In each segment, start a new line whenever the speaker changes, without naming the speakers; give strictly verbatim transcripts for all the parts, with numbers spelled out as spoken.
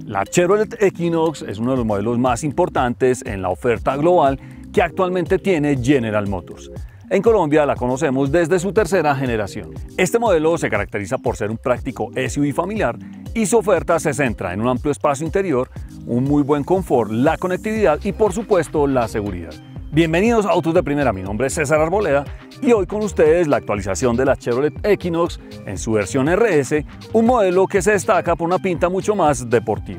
La Chevrolet Equinox es uno de los modelos más importantes en la oferta global que actualmente tiene General Motors. En Colombia la conocemos desde su tercera generación. Este modelo se caracteriza por ser un práctico S U V familiar y su oferta se centra en un amplio espacio interior, un muy buen confort, la conectividad y por supuesto la seguridad. Bienvenidos a Autos de Primera, mi nombre es César Arboleda y hoy con ustedes la actualización de la Chevrolet Equinox en su versión R S, un modelo que se destaca por una pinta mucho más deportiva.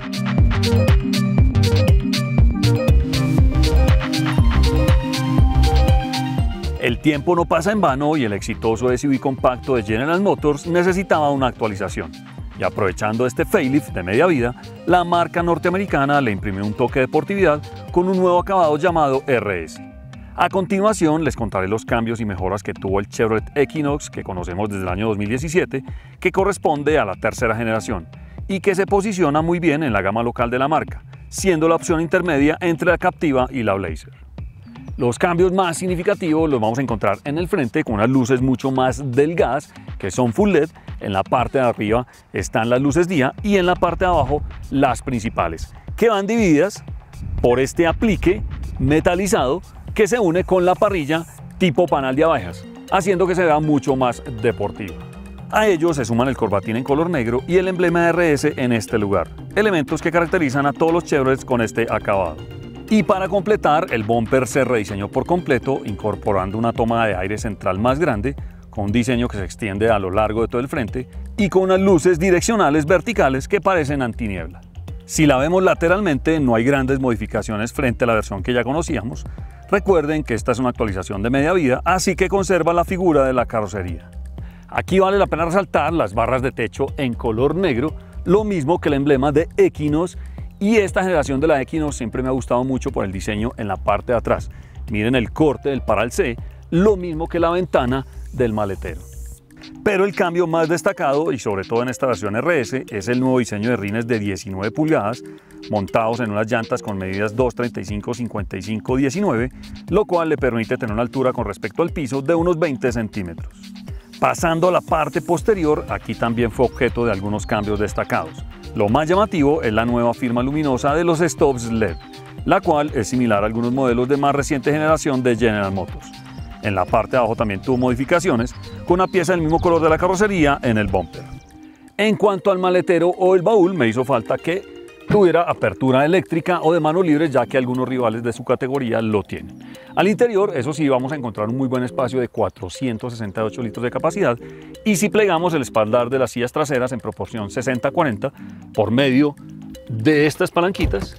El tiempo no pasa en vano y el exitoso S U V compacto de General Motors necesitaba una actualización. Y aprovechando este facelift de media vida, la marca norteamericana le imprimió un toque de deportividad con un nuevo acabado llamado R S. A continuación les contaré los cambios y mejoras que tuvo el Chevrolet Equinox que conocemos desde el año dos mil diecisiete, que corresponde a la tercera generación y que se posiciona muy bien en la gama local de la marca, siendo la opción intermedia entre la Captiva y la Blazer. Los cambios más significativos los vamos a encontrar en el frente con unas luces mucho más delgadas que son full L E D. En la parte de arriba están las luces día y en la parte de abajo las principales, que van divididas por este aplique metalizado que se une con la parrilla tipo panal de abejas, haciendo que se vea mucho más deportivo. A ello se suman el corbatín en color negro y el emblema de R S en este lugar, elementos que caracterizan a todos los Chevrolets con este acabado. Y para completar, el bumper se rediseñó por completo, incorporando una toma de aire central más grande, con un diseño que se extiende a lo largo de todo el frente y con unas luces direccionales verticales que parecen antiniebla. Si la vemos lateralmente, no hay grandes modificaciones frente a la versión que ya conocíamos. Recuerden que esta es una actualización de media vida, así que conserva la figura de la carrocería. Aquí vale la pena resaltar las barras de techo en color negro, lo mismo que el emblema de Equinox. Y esta generación de la Equinox siempre me ha gustado mucho por el diseño en la parte de atrás. Miren el corte del Paral C, lo mismo que la ventana del maletero. Pero el cambio más destacado, y sobre todo en esta versión R S, es el nuevo diseño de rines de diecinueve pulgadas, montados en unas llantas con medidas dos treinta y cinco, cincuenta y cinco, diecinueve, lo cual le permite tener una altura con respecto al piso de unos veinte centímetros. Pasando a la parte posterior, aquí también fue objeto de algunos cambios destacados. Lo más llamativo es la nueva firma luminosa de los stops L E D, la cual es similar a algunos modelos de más reciente generación de General Motors. En la parte de abajo también tuvo modificaciones, con una pieza del mismo color de la carrocería en el bumper. En cuanto al maletero o el baúl, me hizo falta que tuviera apertura eléctrica o de mano libre, ya que algunos rivales de su categoría lo tienen. Al interior, eso sí, vamos a encontrar un muy buen espacio de cuatrocientos sesenta y ocho litros de capacidad, y si plegamos el espaldar de las sillas traseras en proporción sesenta cuarenta por medio de estas palanquitas,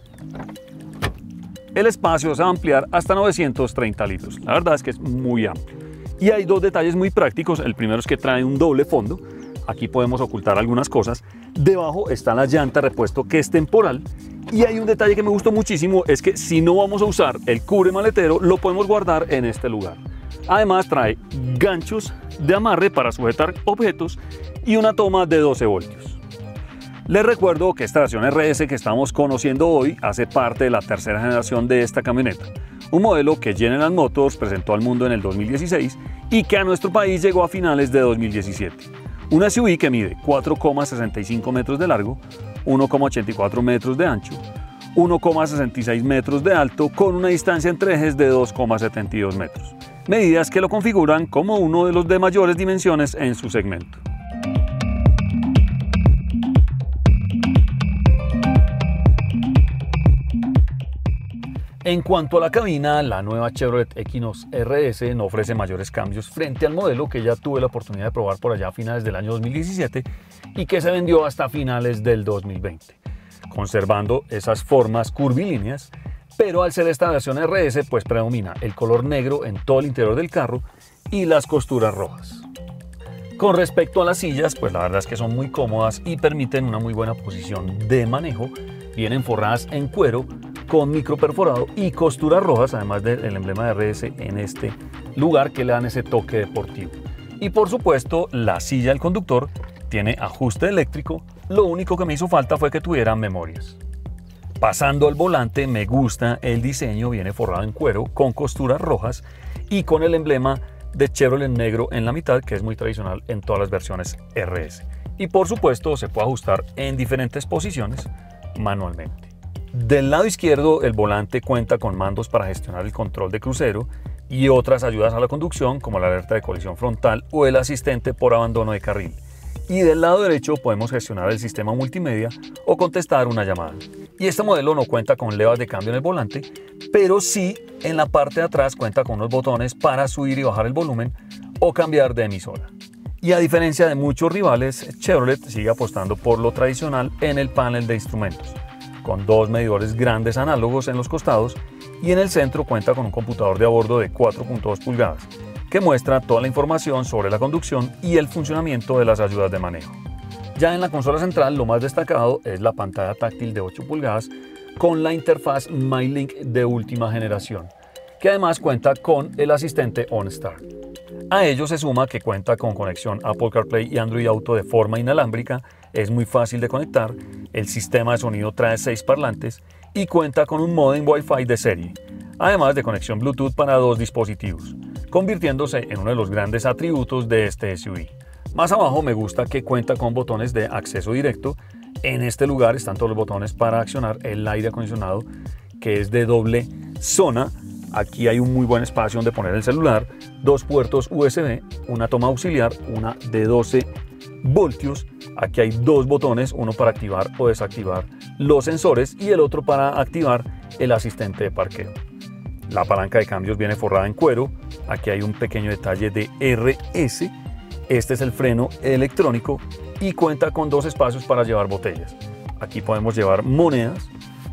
el espacio se va a ampliar hasta novecientos treinta litros. La verdad es que es muy amplio. Y hay dos detalles muy prácticos. El primero es que trae un doble fondo. Aquí podemos ocultar algunas cosas. Debajo está la llanta repuesto que es temporal. Y hay un detalle que me gustó muchísimo, es que si no vamos a usar el cubre maletero, lo podemos guardar en este lugar. Además trae ganchos de amarre para sujetar objetos y una toma de doce voltios. Les recuerdo que esta versión R S que estamos conociendo hoy hace parte de la tercera generación de esta camioneta, un modelo que General Motors presentó al mundo en el dos mil dieciséis y que a nuestro país llegó a finales de dos mil diecisiete. Una S U V que mide cuatro coma sesenta y cinco metros de largo, uno coma ochenta y cuatro metros de ancho, uno coma sesenta y seis metros de alto, con una distancia entre ejes de dos coma setenta y dos metros, medidas que lo configuran como uno de los de mayores dimensiones en su segmento. En cuanto a la cabina, la nueva Chevrolet Equinox R S no ofrece mayores cambios frente al modelo que ya tuve la oportunidad de probar por allá a finales del año dos mil diecisiete y que se vendió hasta finales del dos mil veinte, conservando esas formas curvilíneas, pero al ser esta versión R S pues predomina el color negro en todo el interior del carro y las costuras rojas. Con respecto a las sillas, pues la verdad es que son muy cómodas y permiten una muy buena posición de manejo. Vienen forradas en cuero con micro perforado y costuras rojas, además del emblema de R S en este lugar que le dan ese toque deportivo. Y por supuesto, la silla del conductor tiene ajuste eléctrico. Lo único que me hizo falta fue que tuviera memorias. Pasando al volante, me gusta el diseño, viene forrado en cuero con costuras rojas y con el emblema de Chevrolet negro en la mitad, que es muy tradicional en todas las versiones R S. Y por supuesto se puede ajustar en diferentes posiciones, manualmente. Del lado izquierdo, el volante cuenta con mandos para gestionar el control de crucero y otras ayudas a la conducción como la alerta de colisión frontal o el asistente por abandono de carril. Y del lado derecho podemos gestionar el sistema multimedia o contestar una llamada. Y este modelo no cuenta con levas de cambio en el volante, pero sí en la parte de atrás cuenta con unos botones para subir y bajar el volumen o cambiar de emisora. Y a diferencia de muchos rivales, Chevrolet sigue apostando por lo tradicional en el panel de instrumentos, con dos medidores grandes análogos en los costados y en el centro cuenta con un computador de a bordo de cuatro punto dos pulgadas, que muestra toda la información sobre la conducción y el funcionamiento de las ayudas de manejo. Ya en la consola central, lo más destacado es la pantalla táctil de ocho pulgadas con la interfaz MyLink de última generación, que además cuenta con el asistente OnStar. A ello se suma que cuenta con conexión Apple CarPlay y Android Auto de forma inalámbrica, es muy fácil de conectar, el sistema de sonido trae seis parlantes y cuenta con un módem Wi-Fi de serie, además de conexión Bluetooth para dos dispositivos, convirtiéndose en uno de los grandes atributos de este S U V. Más abajo me gusta que cuenta con botones de acceso directo. En este lugar están todos los botones para accionar el aire acondicionado, que es de doble zona. Aquí hay un muy buen espacio donde poner el celular, dos puertos U S B, una toma auxiliar, una de doce voltios. Aquí hay dos botones, uno para activar o desactivar los sensores y el otro para activar el asistente de parqueo. La palanca de cambios viene forrada en cuero. Aquí hay un pequeño detalle de R S. Este es el freno electrónico y cuenta con dos espacios para llevar botellas. Aquí podemos llevar monedas.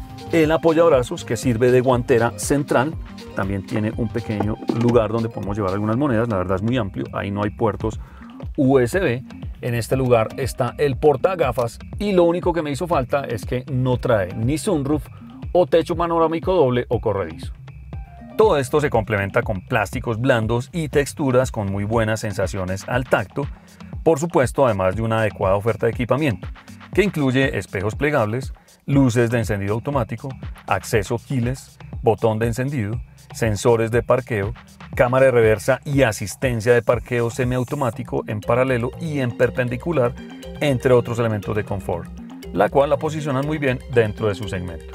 El apoyabrazos, que sirve de guantera central, también tiene un pequeño lugar donde podemos llevar algunas monedas. La verdad es muy amplio, ahí no hay puertos U S B. En este lugar está el portagafas y lo único que me hizo falta es que no trae ni sunroof o techo panorámico doble o corredizo. Todo esto se complementa con plásticos blandos y texturas con muy buenas sensaciones al tacto, por supuesto, además de una adecuada oferta de equipamiento, que incluye espejos plegables, luces de encendido automático, acceso keyless, botón de encendido, sensores de parqueo, cámara de reversa y asistencia de parqueo semiautomático en paralelo y en perpendicular, entre otros elementos de confort, la cual la posicionan muy bien dentro de su segmento.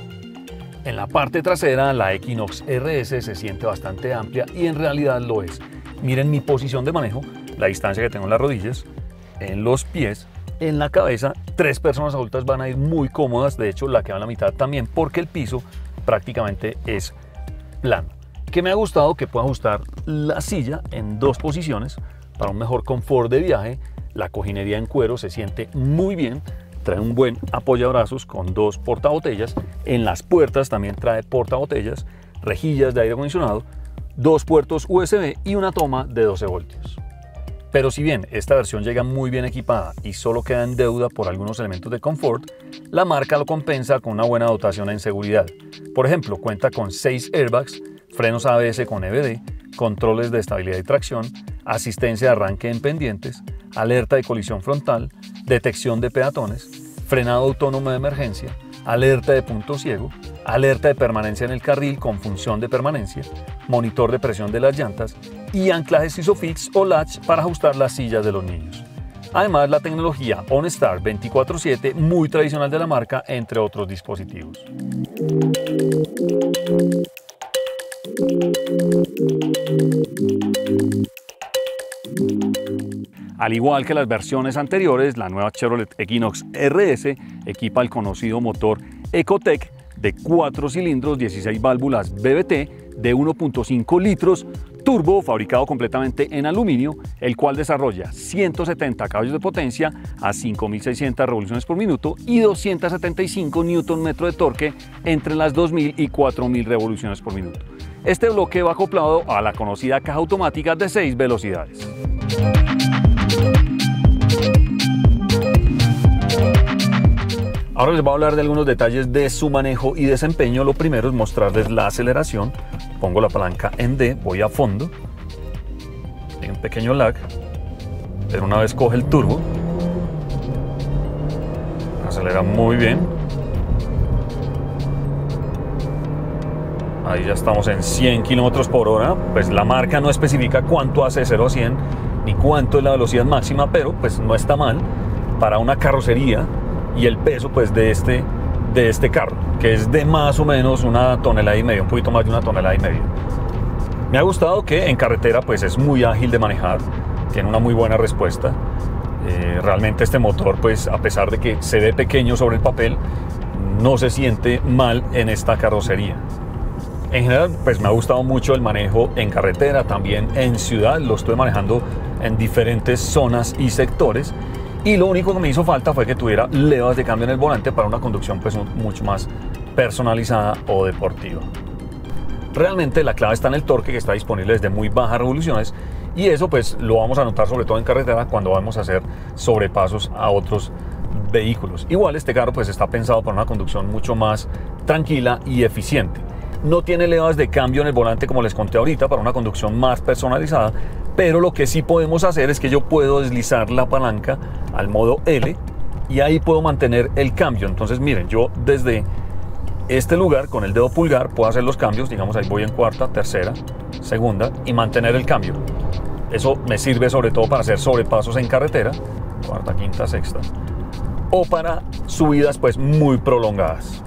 En la parte trasera, la Equinox R S se siente bastante amplia y en realidad lo es. Miren mi posición de manejo, la distancia que tengo en las rodillas, en los pies, en la cabeza. Tres personas adultas van a ir muy cómodas, de hecho la que va en la mitad también, porque el piso prácticamente es plano. Que me ha gustado que pueda ajustar la silla en dos posiciones para un mejor confort de viaje. La cojinería en cuero se siente muy bien. Trae un buen apoyabrazos con dos portabotellas. En las puertas también trae portabotellas, rejillas de aire acondicionado, dos puertos U S B y una toma de doce voltios. Pero si bien esta versión llega muy bien equipada y solo queda en deuda por algunos elementos de confort, la marca lo compensa con una buena dotación en seguridad. Por ejemplo, cuenta con seis airbags, frenos A B S con E B D, controles de estabilidad y tracción, asistencia de arranque en pendientes, alerta de colisión frontal, detección de peatones, frenado autónomo de emergencia, alerta de punto ciego, alerta de permanencia en el carril con función de permanencia, monitor de presión de las llantas y anclajes ISOFIX o latch para ajustar las sillas de los niños. Además, la tecnología OnStar veinticuatro siete, muy tradicional de la marca, entre otros dispositivos. Al igual que las versiones anteriores, la nueva Chevrolet Equinox R S equipa el conocido motor Ecotec de cuatro cilindros, dieciséis válvulas B B T de uno punto cinco litros, turbo, fabricado completamente en aluminio, el cual desarrolla ciento setenta caballos de potencia a cinco mil seiscientas revoluciones por minuto y doscientos setenta y cinco newton metros de torque entre las dos mil y cuatro mil revoluciones por minuto. Este bloque va acoplado a la conocida caja automática de seis velocidades. Ahora les voy a hablar de algunos detalles de su manejo y desempeño. Lo primero es mostrarles la aceleración. Pongo la palanca en D, voy a fondo. Hay un pequeño lag, pero una vez coge el turbo, acelera muy bien. Ahí ya estamos en cien kilómetros por hora. Pues la marca no especifica cuánto hace de cero a cien ni cuánto es la velocidad máxima, pero pues no está mal para una carrocería y el peso pues de este de este carro, que es de más o menos una tonelada y media, un poquito más de una tonelada y media. Me ha gustado que en carretera pues es muy ágil de manejar, tiene una muy buena respuesta. Eh, realmente este motor, pues a pesar de que se ve pequeño sobre el papel, no se siente mal en esta carrocería. En general, pues me ha gustado mucho el manejo en carretera, también en ciudad, lo estoy manejando en diferentes zonas y sectores, y lo único que me hizo falta fue que tuviera levas de cambio en el volante para una conducción pues mucho más personalizada o deportiva. Realmente la clave está en el torque, que está disponible desde muy bajas revoluciones, y eso pues lo vamos a notar sobre todo en carretera cuando vamos a hacer sobrepasos a otros vehículos. Igual este carro pues está pensado para una conducción mucho más tranquila y eficiente. No tiene levas de cambio en el volante como les conté ahorita, para una conducción más personalizada, pero lo que sí podemos hacer es que yo puedo deslizar la palanca al modo L y ahí puedo mantener el cambio. Entonces miren, yo desde este lugar con el dedo pulgar puedo hacer los cambios, digamos ahí voy en cuarta, tercera, segunda y mantener el cambio. Eso me sirve sobre todo para hacer sobrepasos en carretera, cuarta, quinta, sexta, o para subidas pues muy prolongadas.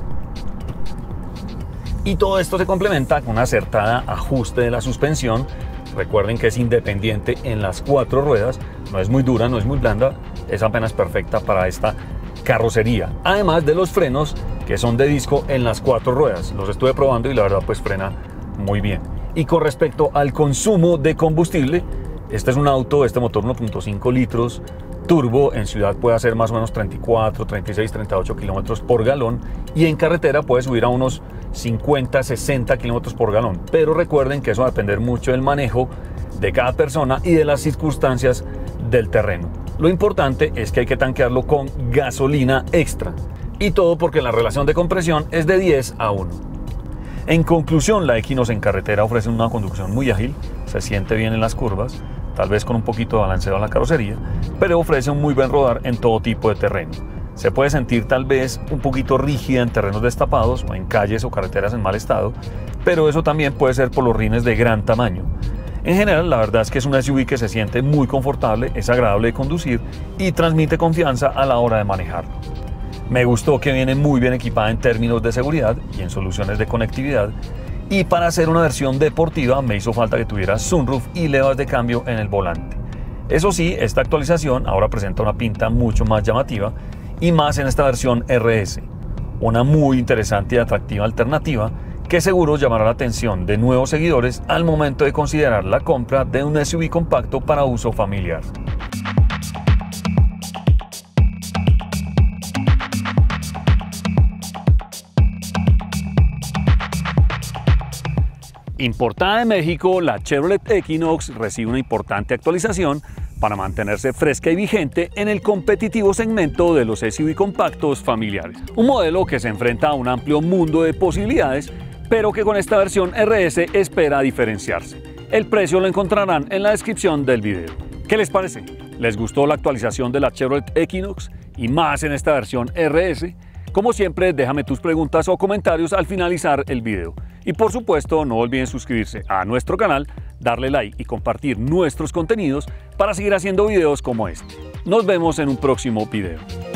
Y todo esto se complementa con una acertada ajuste de la suspensión. Recuerden que es independiente en las cuatro ruedas, no es muy dura, no es muy blanda, es apenas perfecta para esta carrocería. Además de los frenos que son de disco en las cuatro ruedas, los estuve probando y la verdad pues frena muy bien. Y con respecto al consumo de combustible, este es un auto, este motor uno punto cinco litros turbo, en ciudad puede hacer más o menos treinta y cuatro, treinta y seis, treinta y ocho kilómetros por galón y en carretera puede subir a unos cincuenta, sesenta kilómetros por galón. Pero recuerden que eso va a depender mucho del manejo de cada persona y de las circunstancias del terreno. Lo importante es que hay que tanquearlo con gasolina extra y todo porque la relación de compresión es de diez a uno. En conclusión, la Equinox en carretera ofrece una conducción muy ágil, se siente bien en las curvas, tal vez con un poquito de balanceo en la carrocería, pero ofrece un muy buen rodar en todo tipo de terreno. Se puede sentir tal vez un poquito rígida en terrenos destapados o en calles o carreteras en mal estado, pero eso también puede ser por los rines de gran tamaño. En general, la verdad es que es una S U V que se siente muy confortable, es agradable de conducir y transmite confianza a la hora de manejarlo. Me gustó que viene muy bien equipada en términos de seguridad y en soluciones de conectividad, y para hacer una versión deportiva me hizo falta que tuviera sunroof y levas de cambio en el volante. Eso sí, esta actualización ahora presenta una pinta mucho más llamativa y más en esta versión R S, una muy interesante y atractiva alternativa que seguro llamará la atención de nuevos seguidores al momento de considerar la compra de un S U V compacto para uso familiar. Importada de México, la Chevrolet Equinox recibe una importante actualización para mantenerse fresca y vigente en el competitivo segmento de los S U V compactos familiares. Un modelo que se enfrenta a un amplio mundo de posibilidades, pero que con esta versión R S espera diferenciarse. El precio lo encontrarán en la descripción del video. ¿Qué les parece? ¿Les gustó la actualización de la Chevrolet Equinox y más en esta versión R S? Como siempre, déjame tus preguntas o comentarios al finalizar el video. Y por supuesto, no olviden suscribirse a nuestro canal, darle like y compartir nuestros contenidos para seguir haciendo videos como este. Nos vemos en un próximo video.